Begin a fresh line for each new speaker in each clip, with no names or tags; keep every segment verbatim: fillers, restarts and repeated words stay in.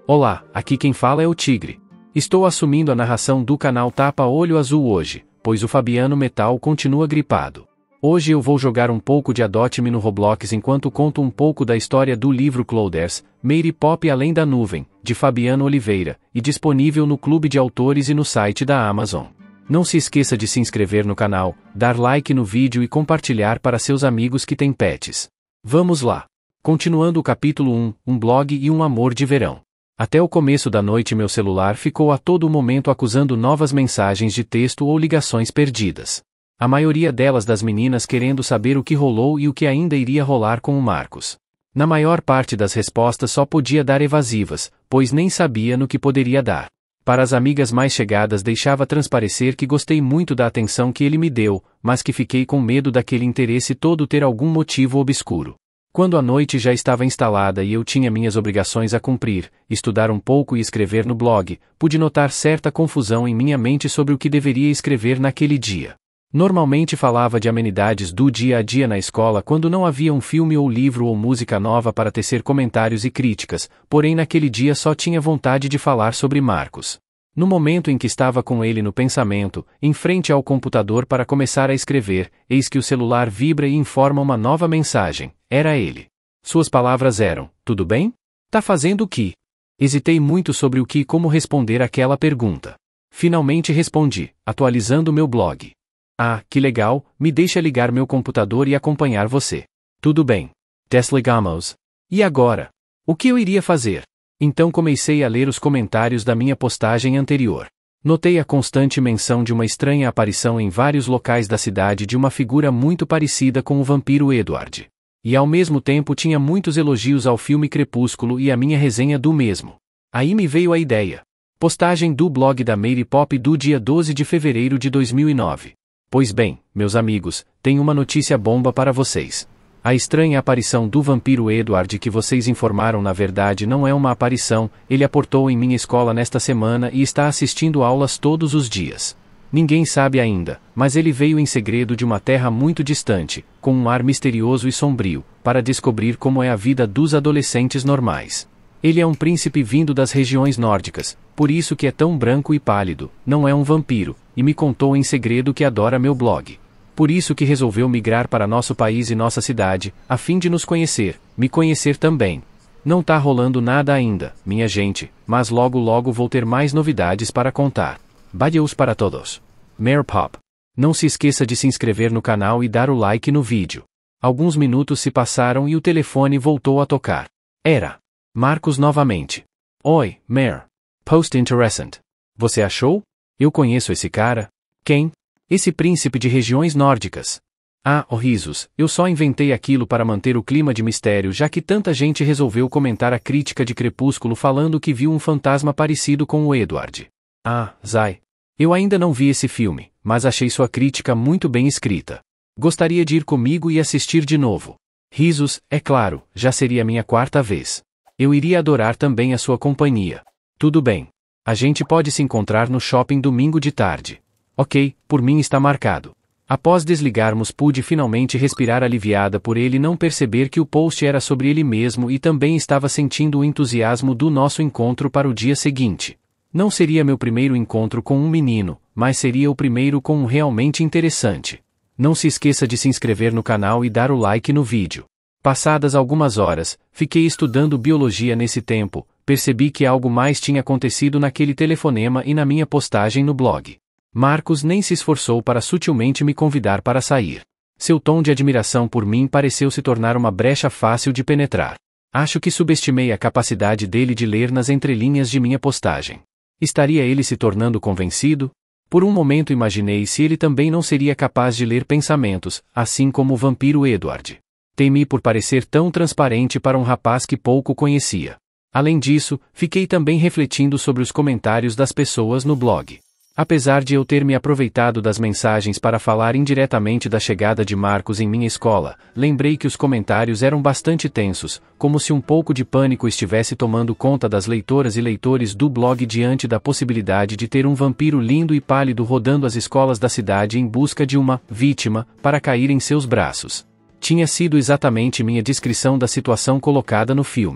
Olá, aqui quem fala é o Tigre. Estou assumindo a narração do canal Tapa Olho Azul hoje, pois o Fabiano Metal continua gripado. Hoje eu vou jogar um pouco de Adote-me no Roblox enquanto conto um pouco da história do livro Clouders, Mary Pop Além da Nuvem, de Fabiano Oliveira, e disponível no Clube de Autores e no site da Amazon. Não se esqueça de se inscrever no canal, dar like no vídeo e compartilhar para seus amigos que têm pets. Vamos lá! Continuando o capítulo um, um blog e um amor de verão. Até o começo da noite meu celular ficou a todo momento acusando novas mensagens de texto ou ligações perdidas. A maioria delas das meninas querendo saber o que rolou e o que ainda iria rolar com o Marcos. Na maior parte das respostas só podia dar evasivas, pois nem sabia no que poderia dar. Para as amigas mais chegadas deixava transparecer que gostei muito da atenção que ele me deu, mas que fiquei com medo daquele interesse todo ter algum motivo obscuro. Quando a noite já estava instalada e eu tinha minhas obrigações a cumprir, estudar um pouco e escrever no blog, pude notar certa confusão em minha mente sobre o que deveria escrever naquele dia. Normalmente falava de amenidades do dia a dia na escola quando não havia um filme ou livro ou música nova para tecer comentários e críticas, porém naquele dia só tinha vontade de falar sobre Marcos. No momento em que estava com ele no pensamento, em frente ao computador para começar a escrever, eis que o celular vibra e informa uma nova mensagem. Era ele. Suas palavras eram: tudo bem? Tá fazendo o que? Hesitei muito sobre o que e como responder àquela pergunta. Finalmente respondi, atualizando meu blog. Ah, que legal, me deixa ligar meu computador e acompanhar você. Tudo bem. Desligamos. E agora? O que eu iria fazer? Então comecei a ler os comentários da minha postagem anterior. Notei a constante menção de uma estranha aparição em vários locais da cidade de uma figura muito parecida com o vampiro Edward. E ao mesmo tempo tinha muitos elogios ao filme Crepúsculo e a minha resenha do mesmo. Aí me veio a ideia. Postagem do blog da Mary Pop do dia doze de fevereiro de dois mil e nove. Pois bem, meus amigos, tenho uma notícia bomba para vocês. A estranha aparição do vampiro Edward que vocês informaram na verdade não é uma aparição, ele aportou em minha escola nesta semana e está assistindo aulas todos os dias. Ninguém sabe ainda, mas ele veio em segredo de uma terra muito distante, com um ar misterioso e sombrio, para descobrir como é a vida dos adolescentes normais. Ele é um príncipe vindo das regiões nórdicas, por isso que é tão branco e pálido, não é um vampiro, e me contou em segredo que adora meu blog. Por isso que resolveu migrar para nosso país e nossa cidade, a fim de nos conhecer, me conhecer também. Não tá rolando nada ainda, minha gente, mas logo logo vou ter mais novidades para contar. Beijos para todos. Mary Pop. Não se esqueça de se inscrever no canal e dar o like no vídeo. Alguns minutos se passaram e o telefone voltou a tocar. Era Marcos novamente. Oi, Mary. Post interessant. Você achou? Eu conheço esse cara. Quem? Esse príncipe de regiões nórdicas. Ah, oh risos, eu só inventei aquilo para manter o clima de mistério já que tanta gente resolveu comentar a crítica de Crepúsculo falando que viu um fantasma parecido com o Edward. Ah, Zai. Eu ainda não vi esse filme, mas achei sua crítica muito bem escrita. Gostaria de ir comigo e assistir de novo. Risos, é claro, já seria minha quarta vez. Eu iria adorar também a sua companhia. Tudo bem. A gente pode se encontrar no shopping domingo de tarde. Ok, por mim está marcado. Após desligarmos pude finalmente respirar aliviada por ele não perceber que o post era sobre ele mesmo e também estava sentindo o entusiasmo do nosso encontro para o dia seguinte. Não seria meu primeiro encontro com um menino, mas seria o primeiro com um realmente interessante. Não se esqueça de se inscrever no canal e dar o like no vídeo. Passadas algumas horas, fiquei estudando biologia nesse tempo, percebi que algo mais tinha acontecido naquele telefonema e na minha postagem no blog. Marcos nem se esforçou para sutilmente me convidar para sair. Seu tom de admiração por mim pareceu se tornar uma brecha fácil de penetrar. Acho que subestimei a capacidade dele de ler nas entrelinhas de minha postagem. Estaria ele se tornando convencido? Por um momento imaginei se ele também não seria capaz de ler pensamentos, assim como o vampiro Edward. Temi por parecer tão transparente para um rapaz que pouco conhecia. Além disso, fiquei também refletindo sobre os comentários das pessoas no blog. Apesar de eu ter me aproveitado das mensagens para falar indiretamente da chegada de Marcos em minha escola, lembrei que os comentários eram bastante tensos, como se um pouco de pânico estivesse tomando conta das leitoras e leitores do blog diante da possibilidade de ter um vampiro lindo e pálido rodando as escolas da cidade em busca de uma vítima para cair em seus braços. Tinha sido exatamente minha descrição da situação colocada no filme.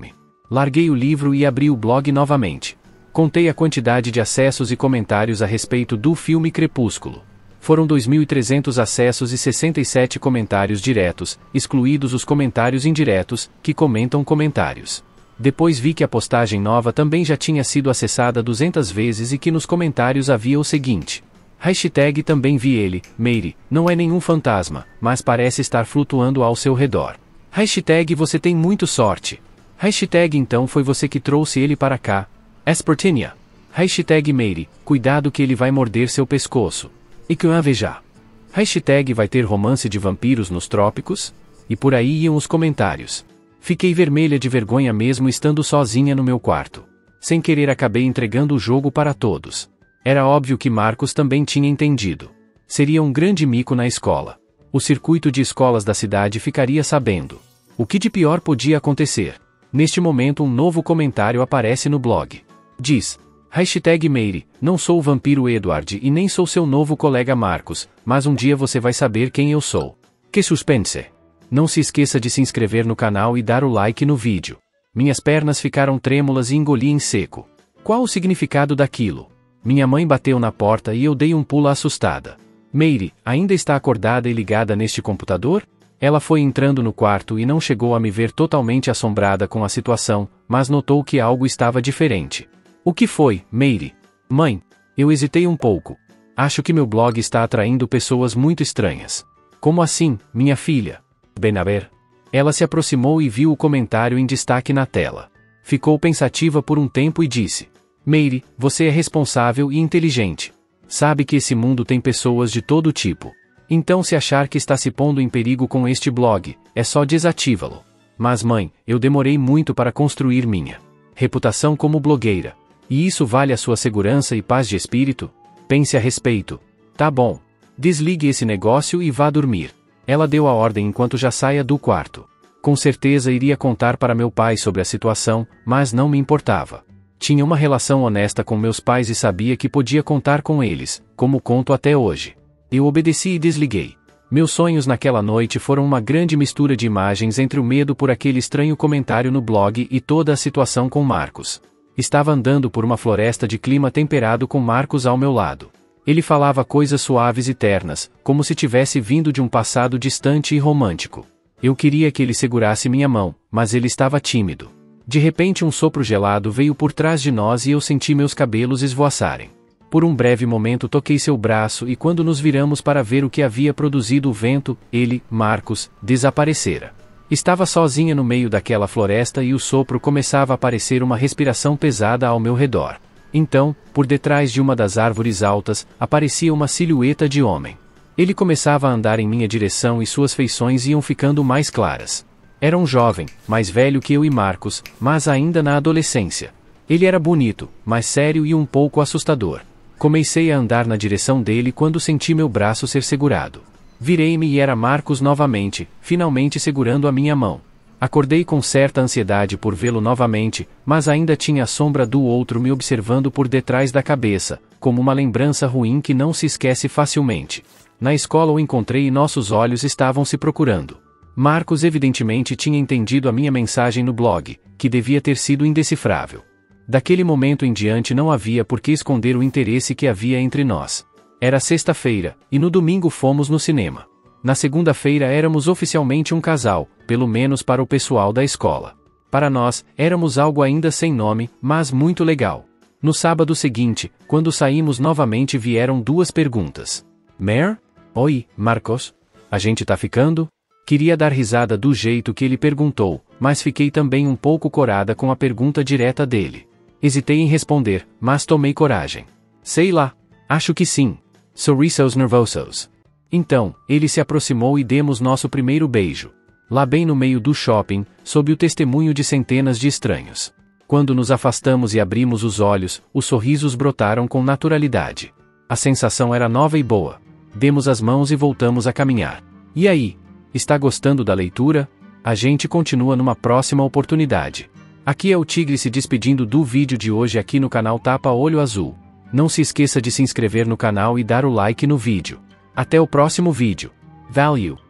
Larguei o livro e abri o blog novamente. Contei a quantidade de acessos e comentários a respeito do filme Crepúsculo. Foram dois mil e trezentos acessos e sessenta e sete comentários diretos, excluídos os comentários indiretos, que comentam comentários. Depois vi que a postagem nova também já tinha sido acessada duzentas vezes e que nos comentários havia o seguinte. Hashtag também vi ele, Mary, não é nenhum fantasma, mas parece estar flutuando ao seu redor. Hashtag você tem muito sorte. Hashtag então foi você que trouxe ele para cá. Espertinia. Hashtag Mary, cuidado que ele vai morder seu pescoço. E que eu veja. Hashtag vai ter romance de vampiros nos trópicos? E por aí iam os comentários. Fiquei vermelha de vergonha mesmo estando sozinha no meu quarto. Sem querer acabei entregando o jogo para todos. Era óbvio que Marcos também tinha entendido. Seria um grande mico na escola. O circuito de escolas da cidade ficaria sabendo. O que de pior podia acontecer? Neste momento um novo comentário aparece no blog. Diz, hashtag Mary, não sou o vampiro Edward e nem sou seu novo colega Marcos, mas um dia você vai saber quem eu sou. Que suspense! Não se esqueça de se inscrever no canal e dar o like no vídeo. Minhas pernas ficaram trêmulas e engoli em seco. Qual o significado daquilo? Minha mãe bateu na porta e eu dei um pulo assustada. Mary, ainda está acordada e ligada neste computador? Ela foi entrando no quarto e não chegou a me ver totalmente assombrada com a situação, mas notou que algo estava diferente. O que foi, Mary? Mãe, eu hesitei um pouco. Acho que meu blog está atraindo pessoas muito estranhas. Como assim, minha filha? Benaber. Ela se aproximou e viu o comentário em destaque na tela. Ficou pensativa por um tempo e disse: Mary, você é responsável e inteligente. Sabe que esse mundo tem pessoas de todo tipo. Então se achar que está se pondo em perigo com este blog, é só desativa-lo. Mas mãe, eu demorei muito para construir minha reputação como blogueira. E isso vale a sua segurança e paz de espírito? Pense a respeito. Tá bom. Desligue esse negócio e vá dormir. Ela deu a ordem enquanto já saia do quarto. Com certeza iria contar para meu pai sobre a situação, mas não me importava. Tinha uma relação honesta com meus pais e sabia que podia contar com eles, como conto até hoje. Eu obedeci e desliguei. Meus sonhos naquela noite foram uma grande mistura de imagens entre o medo por aquele estranho comentário no blog e toda a situação com Marcos. Estava andando por uma floresta de clima temperado com Marcos ao meu lado. Ele falava coisas suaves e ternas, como se tivesse vindo de um passado distante e romântico. Eu queria que ele segurasse minha mão, mas ele estava tímido. De repente um sopro gelado veio por trás de nós e eu senti meus cabelos esvoaçarem. Por um breve momento toquei seu braço e quando nos viramos para ver o que havia produzido o vento, ele, Marcos, desaparecera. Estava sozinha no meio daquela floresta e o sopro começava a parecer uma respiração pesada ao meu redor. Então, por detrás de uma das árvores altas, aparecia uma silhueta de homem. Ele começava a andar em minha direção e suas feições iam ficando mais claras. Era um jovem, mais velho que eu e Marcos, mas ainda na adolescência. Ele era bonito, mas sério e um pouco assustador. Comecei a andar na direção dele quando senti meu braço ser segurado. Virei-me e era Marcos novamente, finalmente segurando a minha mão. Acordei com certa ansiedade por vê-lo novamente, mas ainda tinha a sombra do outro me observando por detrás da cabeça, como uma lembrança ruim que não se esquece facilmente. Na escola o encontrei e nossos olhos estavam se procurando. Marcos evidentemente tinha entendido a minha mensagem no blog, que devia ter sido indecifrável. Daquele momento em diante não havia por que esconder o interesse que havia entre nós. Era sexta-feira, e no domingo fomos no cinema. Na segunda-feira éramos oficialmente um casal, pelo menos para o pessoal da escola. Para nós, éramos algo ainda sem nome, mas muito legal. No sábado seguinte, quando saímos novamente vieram duas perguntas. Mare? Oi, Marcos? A gente tá ficando? Queria dar risada do jeito que ele perguntou, mas fiquei também um pouco corada com a pergunta direta dele. Hesitei em responder, mas tomei coragem. Sei lá. Acho que sim. Sorrisos nervosos. Então, ele se aproximou e demos nosso primeiro beijo. Lá bem no meio do shopping, sob o testemunho de centenas de estranhos. Quando nos afastamos e abrimos os olhos, os sorrisos brotaram com naturalidade. A sensação era nova e boa. Demos as mãos e voltamos a caminhar. E aí? Está gostando da leitura? A gente continua numa próxima oportunidade. Aqui é o Tigre se despedindo do vídeo de hoje aqui no canal Tapa Olho Azul. Não se esqueça de se inscrever no canal e dar o like no vídeo. Até o próximo vídeo. Valeu!